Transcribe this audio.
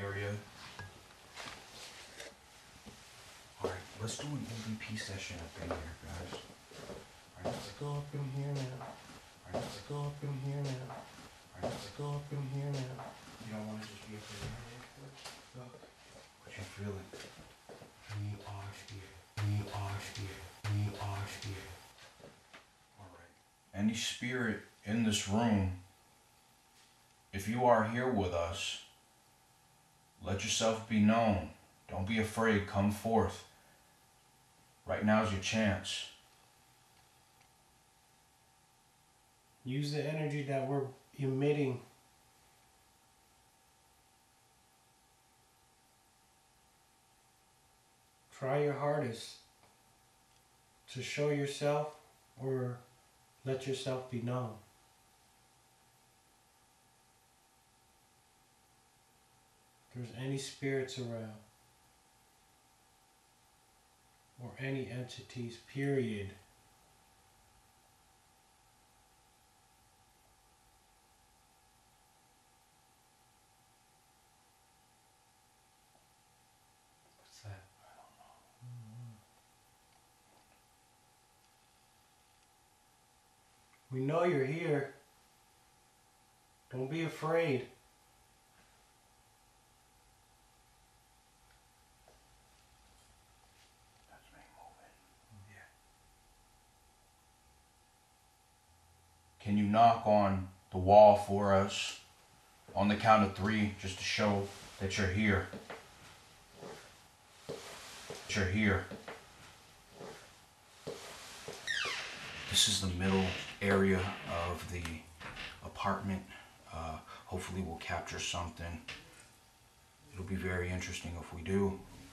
area. Alright, let's do an EVP session up in here, guys. Alright, let's go up in here now. Alright, let's go up in here now. Alright, let's go up in here now. You don't want to just be up in here? Look. What you feeling? We are here. We are here. We are here. Alright. Any spirit in this room, if you are here with us, let yourself be known. Don't be afraid. Come forth. Right now is your chance. Use the energy that we're emitting. Try your hardest to show yourself or let yourself be known. If there's any spirits around, or any entities, period, What's that? I don't know. we know you're here. Don't be afraid. That's me moving. Yeah. Can you knock on the wall for us on the count of 3 just to show that you're here? That you're here. This is the middle area of the apartment. Hopefully we'll capture something. It'll be very interesting if we do.